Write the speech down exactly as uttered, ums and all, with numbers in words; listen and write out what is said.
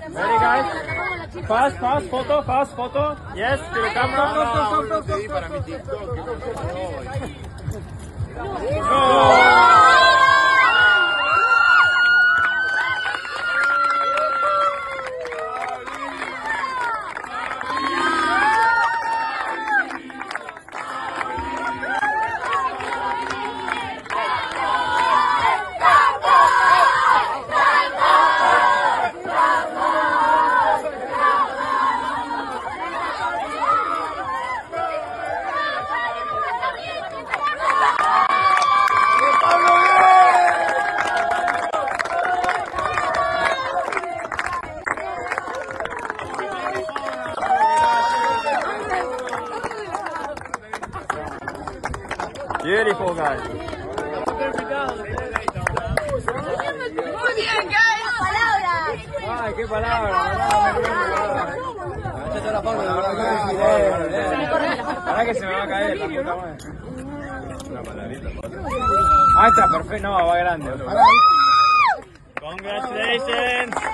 Ready, guys? Fast, fast, photo, fast, photo. Yes, to the camera. Para mi TikTok. Beautiful, guys. Muy bien, guys. Palabras. Ay, qué palabra. Ahora que se me va a caer la puta madre. Una palabrita. Ahí está, perfecto. No, va grande. Congratulations.